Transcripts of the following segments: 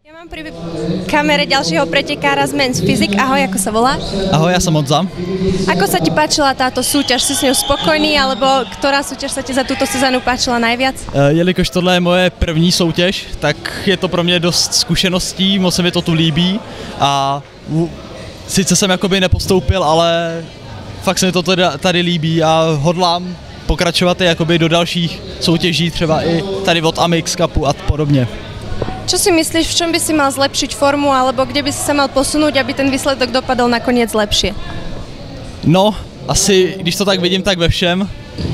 Ja mám pri kamere ďalšieho pretekára z Men's Physique. Ahoj, ako sa voláš? Ahoj, ja som Odza. Ako sa ti páčila táto súťaž? Si s ňou spokojný, alebo ktorá súťaž sa ti za túto sezónu páčila najviac? Jelikož tohle je moje první soutěž, tak je to pro mě dost zkušeností, moc se mi to tu líbí a sice jsem jakoby nepostoupil, ale fakt se mi to tady líbí a hodlám pokračovat i jakoby do dalších soutěží, třeba i tady od Amix Cupu a podobně. Čo si myslíš, v čom by si mal zlepšiť formu, alebo kde by si sa mal posunúť, aby ten výsledok dopadol nakoniec lepšie? No, asi, když to tak vidím, tak ve všem.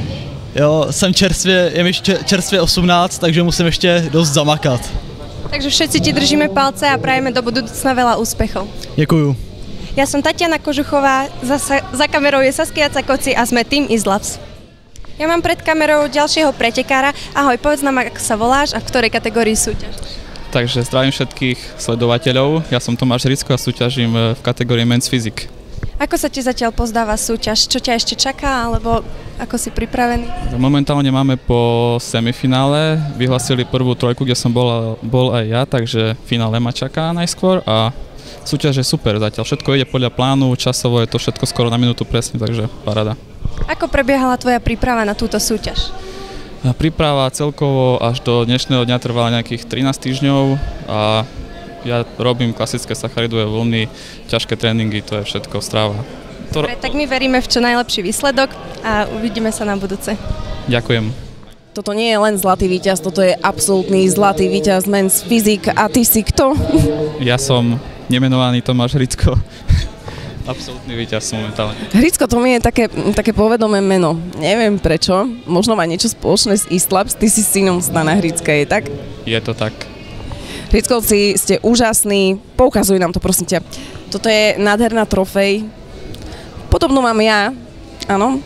Jo, je mi čerstvě 18, takže musím ještě dost zamakat. Takže všetci ti držíme palce a prajeme do budúcna veľa úspechov. Děkuju. Ja som Tatiana Kožuchová, za kamerou je Saskia Cakoci a sme Team Islabs. Ja mám pred kamerou ďalšieho pretekára. Ahoj, povedz nám, ako sa voláš a v ktorej kategórii súťaž. Takže zdravím všetkých sledovateľov. Ja som Tomáš Ricko a súťažím v kategórii Men's Physique. Ako sa ti zatiaľ pozdáva súťaž? Čo ťa ešte čaká, alebo ako si pripravený? Momentálne máme po semifinále. Vyhlasili prvú trojku, kde som bol aj ja, takže finále ma čaká najskôr a súťaž je super zatiaľ. Všetko ide podľa plánu, časovo je to všetko skoro na minútu presne, takže paráda. Ako prebiehala tvoja príprava na túto súťaž? Príprava celkovo až do dnešného dňa trvala nejakých 13 týždňov a ja robím klasické sacharidové vlny, ťažké tréningy, to je všetko strava. Dobre, tak my veríme v čo najlepší výsledok a uvidíme sa na budúce. Ďakujem. Toto nie je len zlatý víťaz, toto je absolútny zlatý víťaz Men's Physique. A ty si kto? Ja som nemenovaný Tomáš Ricko. Absolútny víťaz momentálne. Hricko, to mi je také povedomé meno. Neviem prečo, možno má niečo spoločné s Islabs, ty si synom Stana Hricka, je tak? Je to tak. Hrickovci, ste úžasní, poukazuj nám to prosím ťa. Toto je nádherná trofej. Podobnú mám ja, áno.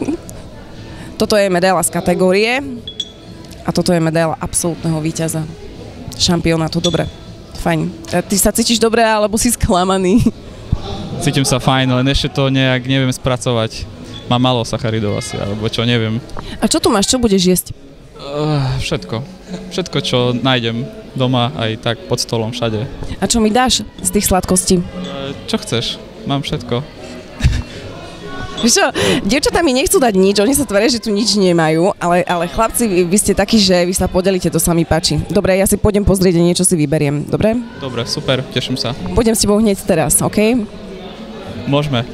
Toto je medaila z kategórie a toto je medaila absolútneho víťaza šampionátu. Dobre, fajn. Ty sa cítiš dobre, alebo si sklamaný? Cítim sa fajn, len ešte to nejak neviem spracovať. Mám málo sacharidov asi, alebo čo, neviem. A čo tu máš, čo budeš jesť? Všetko. Všetko, čo nájdem doma, aj tak pod stolom, všade. A čo mi dáš z tých sladkostí? Čo chceš? Mám všetko. Víš čo, dievčatá mi nechcú dať nič, oni sa tvária, že tu nič nemajú, ale chlapci, vy ste takí, že vy sa podelíte, to sa mi páči. Dobre, ja si pôjdem pozrieť a niečo si vyberiem, dobre? Dobre, super, teším sa. Budem s tebou hneď teraz, OK? Môžeme.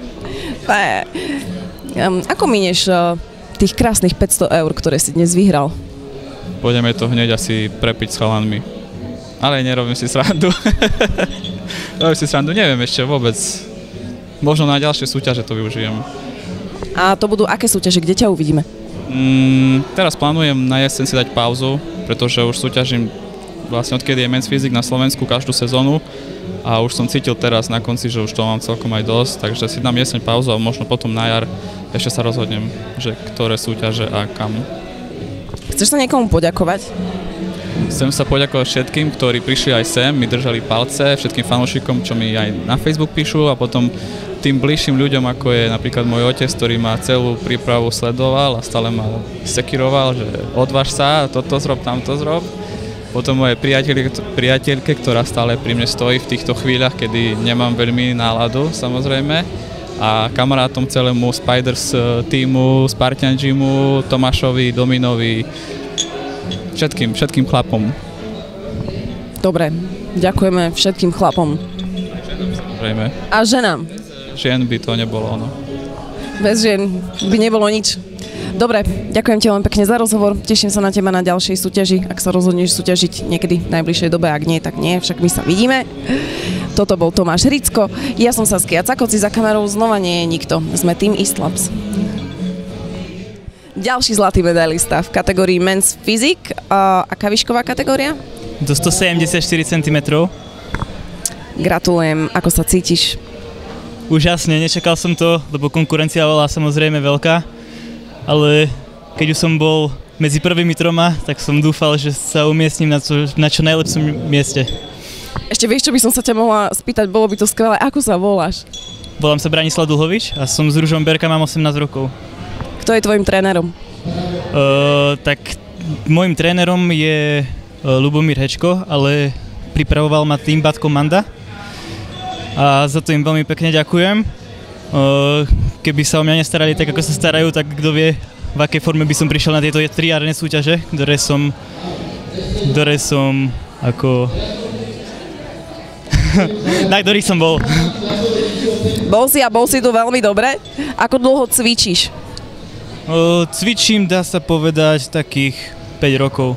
Ako minieš tých krásnych 500 eur, ktoré si dnes vyhral? Pôjdeme to hneď asi prepiť s chalanmi. Ale nerobím si srandu. Robím si srandu, neviem ešte vôbec. Možno na ďalšie súťaže to využijem. A to budú aké súťaže, kde ťa uvidíme? Teraz plánujem na jeseň si dať pauzu, pretože už súťažím vlastne odkedy je Men's Physique na Slovensku každú sezónu. A už som cítil teraz na konci, že už to mám celkom aj dosť, takže si dám jeseň pauzu a možno potom na jar ešte sa rozhodnem, že ktoré súťaže a kam. Chceš sa niekomu poďakovať? Chcem sa poďakovať všetkým, ktorí prišli aj sem, mi držali palce, všetkým fanúšikom, čo mi aj na Facebook píšu a potom tým bližším ľuďom, ako je napríklad môj otec, ktorý ma celú prípravu sledoval a stále ma sekiroval, že odváž sa, toto zrob, tamto zrob. Potom moje priateľke, ktorá stále pri mne stojí v týchto chvíľach, kedy nemám veľmi náladu, samozrejme. A kamarátom celému Spiders týmu, Spartan Gymu, Tomášovi, Dominovi, všetkým chlapom. Dobre, ďakujeme všetkým chlapom. Samozrejme. A ženám? Žien by to nebolo ono. Bez žien by nebolo nič. Dobre, ďakujem ti len pekne za rozhovor, teším sa na teba na ďalšej súťaži, ak sa rozhodneš súťažiť niekedy v najbližšej dobe, ak nie, tak nie, však my sa vidíme. Toto bol Tomáš Ricko, ja som Saskia Cakoci, za kamerou znova nie je nikto, sme Team Islabs. Ďalší zlatý medailista v kategórii Men's Physique, aká výšková kategória? Do 174 cm. Gratulujem, ako sa cítiš? Úžasne, nečakal som to, lebo konkurencia bola samozrejme veľká. Ale keď už som bol medzi prvými troma, tak som dúfal, že sa umiestním na čo najlepšom mieste. Ešte vieš, čo by som sa ťa mohla spýtať, bolo by to skvelé, ako sa voláš? Volám sa Branislav Dlhovič a som z Ružomberka, mám 18 rokov. Kto je tvojim trénerom? Tak môjim trénerom je Lubomír Hečko, ale pripravoval ma tým Bad Komanda a za to im veľmi pekne ďakujem. Keby sa o mňa nestarali tak, ako sa starajú, tak kto vie, v akej forme by som prišiel na tieto 3 jarné súťaže, ktoré som ako... na ktorých som bol. Bol si tu veľmi dobre. Ako dlho cvičíš? Cvičím, dá sa povedať, takých 5 rokov.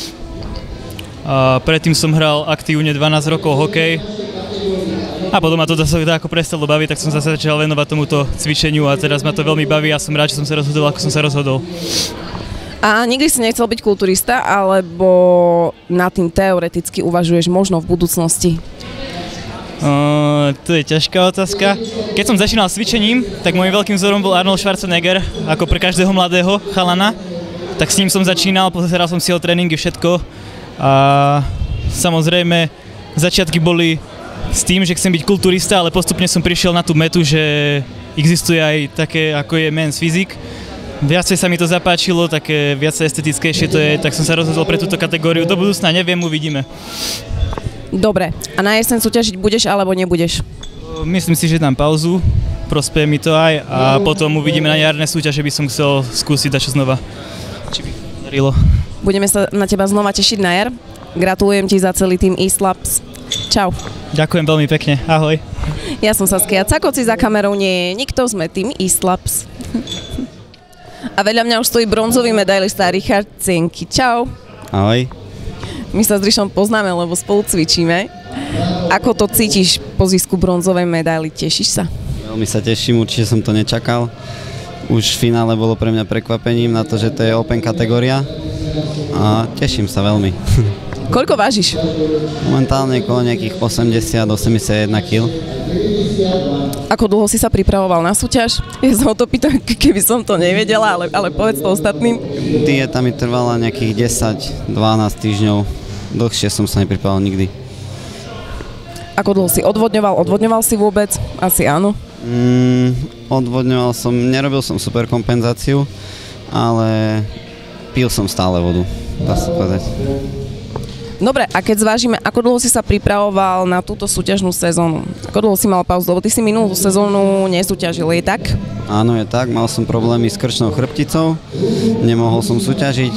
A predtým som hral aktívne 12 rokov hokej. A potom ma to zase ako prestalo baviť, tak som zase začal venovať tomuto cvičeniu a teraz ma to veľmi baví a som rád, že som sa rozhodol, ako som sa rozhodol. A nikdy si nechcel byť kulturista, alebo nad tým teoreticky uvažuješ možno v budúcnosti? To je ťažká otázka. Keď som začínal s cvičením, tak môjim veľkým vzorom bol Arnold Schwarzenegger, ako pre každého mladého chalana. Tak s ním som začínal, pozeral som si ho tréningy, všetko. A samozrejme, začiatky boli s tým, že chcem byť kulturista, ale postupne som prišiel na tú metu, že existuje aj také, ako je men's physique. Viacej sa mi to zapáčilo, také viacej estetickejšie to je, tak som sa rozhodol pre túto kategóriu. Do budúcna neviem, uvidíme. Dobre, a na jeseň súťažiť budeš alebo nebudeš? Myslím si, že dám pauzu, prospeje mi to aj a potom uvidíme na jarné súťaže, by som chcel skúsiť dačo znova. Či by darilo. Budeme sa na teba znova tešiť na jar. Gratulujem ti za celý tým East Labs. Čau. Ďakujem veľmi pekne, ahoj. Ja som Saskia Cakoci, za kamerou nie je nikto, sme tým East Labs. A vedľa mňa už stojí bronzový medailista Richard Cienky. Čau. Ahoj. My sa s Richom poznáme, lebo spolu cvičíme. Ako to cítiš po zisku bronzovej medaily? Tešíš sa? Veľmi sa teším, určite som to nečakal. Už v finále bolo pre mňa prekvapením na to, že to je open kategória a teším sa veľmi. Koľko vážiš? Momentálne okolo nejakých 80-81 kg. Ako dlho si sa pripravoval na súťaž? Ja sa o to pýtam, keby som to nevedela, ale povedz to ostatným. Dieta mi trvala nejakých 10-12 týždňov. Dlhšie som sa nepripravoval nikdy. Ako dlho si odvodňoval? Odvodňoval si vôbec? Asi áno. Odvodňoval som, nerobil som super kompenzáciu, ale pil som stále vodu, dá sa povedať. Dobre, a keď zvážime, ako dlho si sa pripravoval na túto súťažnú sezónu? Ako dlho si mal pauzu? Lebo ty si minulú sezónu nesúťažil, je tak? Áno, je tak. Mal som problémy s krčnou chrbticou, nemohol som súťažiť.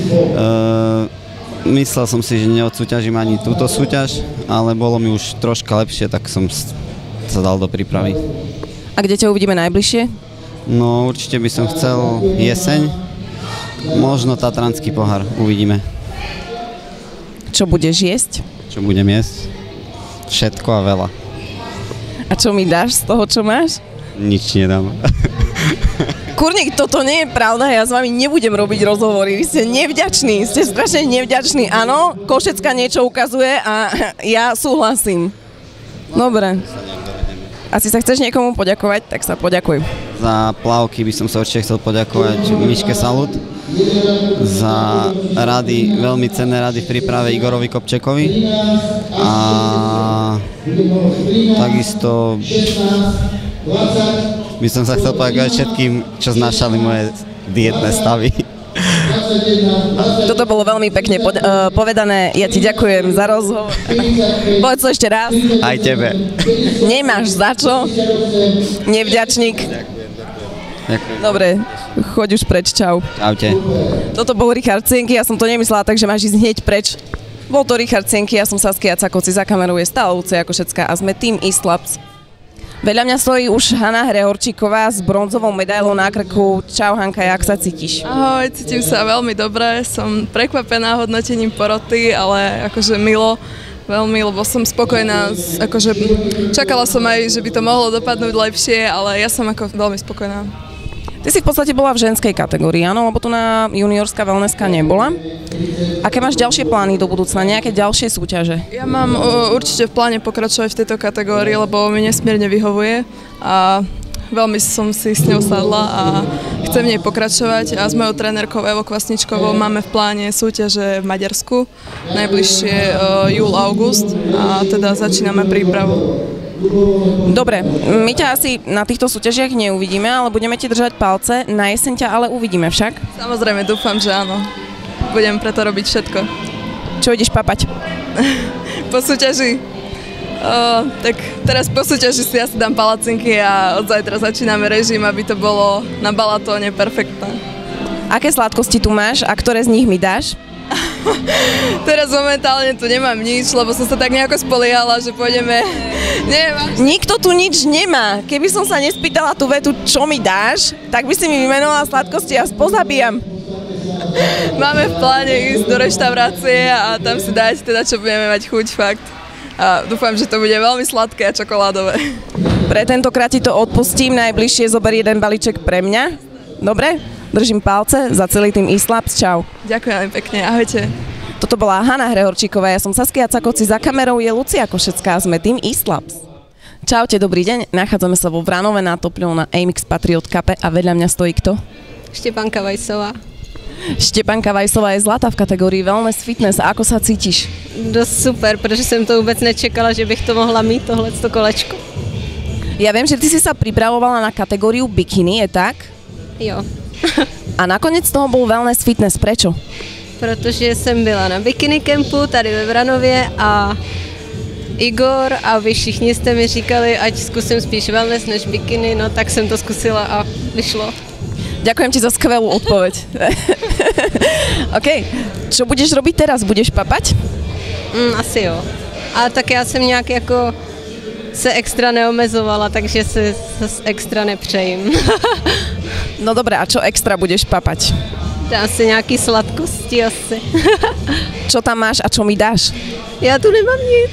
Myslel som si, že neodsúťažím ani túto súťaž, ale bolo mi už troška lepšie, tak som sa dal do prípravy. A kde ťa uvidíme najbližšie? No, určite by som chcel jeseň, možno Tatranský pohár, uvidíme. Čo budeš jesť? Čo budem jesť? Všetko a veľa. A čo mi dáš z toho, čo máš? Nič nedám. Kurník, toto nie je pravda, ja s vami nebudem robiť rozhovory, vy ste nevďační, ste strašne nevďační. Áno, Košecka niečo ukazuje a ja súhlasím. Dobre. Asi sa chceš niekomu poďakovať, tak sa poďakuj. Za plavky by som sa určite chcel poďakovať Miške Salut, za rady, veľmi cenné rady v príprave Igorovi Kopčekovi a takisto by som sa chcel poďakovať všetkým, čo znášali moje dietné stavy. Toto bolo veľmi pekne povedané, ja ti ďakujem za rozhovor. Povedz to ešte raz. Aj tebe. Nemáš za čo, nevďačník. Ďakujem. Dobre, choď už preč, čau. Čaute. Toto bol Richard Cienky, ja som to nemyslela, takže máš ísť hneď preč. Bol to Richard Cienky, ja som Saskia Cakoci, za kamerou je stále Lucia Košecká a sme tým East Labs. Vedľa mňa stojí už Hanna Hrehorčíková s bronzovou medailou na krku. Čau Hanka, jak sa cítiš? Ahoj, cítim sa veľmi dobre, som prekvapená hodnotením poroty, ale akože milo, veľmi, lebo som spokojná, akože čakala som aj, že by to mohlo dopadnúť lepšie, ale ja som ako veľmi spokojná. Ty si v podstate bola v ženskej kategórii, áno, lebo tu na juniorská wellnesska nebola. Aké máš ďalšie plány do budúcna, nejaké ďalšie súťaže? Ja mám určite v pláne pokračovať v tejto kategórii, lebo mi nesmierne vyhovuje a veľmi som si s ňou sadla a chcem v nej pokračovať a s mojou trénerkou Evou Kvasničkovou máme v pláne súťaže v Maďarsku, najbližšie júl-august a teda začíname prípravu. Dobre, my ťa asi na týchto súťažiach neuvidíme, ale budeme ti držať palce, na jeseň ťa ale uvidíme však? Samozrejme, dúfam, že áno. Budem preto robiť všetko. Čo ideš papať? Po súťaži? Tak teraz po súťaži si asi dám palacinky a od zajtra začíname režim, aby to bolo na balatóne perfektné. Aké sladkosti tu máš a ktoré z nich mi dáš? Teraz momentálne tu nemám nič, lebo som sa tak nejako spoliehala, že pôjdeme... Nikto tu nič nemá. Keby som sa nespýtala tú vetu, čo mi dáš, tak by si mi vymenovala sladkosti a pozabíjam. Máme v pláne ísť do reštaurácie a tam si dať teda, čo budeme mať chuť, fakt. A dúfam, že to bude veľmi sladké a čokoládové. Pre tentokrát ti to odpustím, najbližšie zober jeden balíček pre mňa. Dobre? Držím palce za celý tým Eastlabs. Čau. Ďakujem pekne, ahojte. Toto bola Hana Hrehorčíková, ja som Saskia Cakoci, za kamerou je Lucia Košecká, sme tým Eastlabs. Čaute, dobrý deň, nachádzame sa vo Vranove na Topľou na Amix Patriot Cupe a vedľa mňa stojí kto? Štepanka Vajsová. Štěpánka Vajsová je zlatá v kategorii Wellness Fitness. A ako sa cítiš? Dost super, protože jsem to vůbec nečekala, že bych to mohla mít, tohleto kolečko. Ja viem, že ty si sa pripravovala na kategóriu bikini, je tak? Jo. A nakoniec toho bol Wellness Fitness. Prečo? Protože jsem byla na bikini kempu tady ve Vranově a Igor a vy všichni jste mi říkali, ať zkusím spíš wellness než bikini, no tak jsem to zkusila a vyšlo. Ďakujem ti za skvelú odpoveď. OK. Čo budeš robiť teraz? Budeš papať? Asi jo. A tak já jsem nějak jako se extra neomezovala, takže se extra nepřejím. No dobré, a čo extra budeš papať? Dám si nějaký sladkosti asi. Čo tam máš a čo mi dáš? Já tu nemám nic.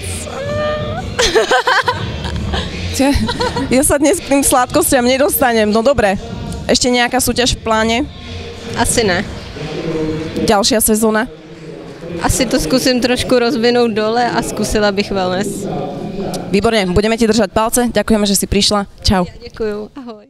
Ja sa dnes k tým sladkostiam nedostanem. No dobre. Ešte nejaká súťaž v pláne? Asi ne. Ďalšia sezóna? Asi to zkusím trošku rozvinout dole a zkusila bych wellness. Výborne, budeme ti držať palce. Ďakujeme, že si prišla. Čau. Ja, děkuju. Ahoj.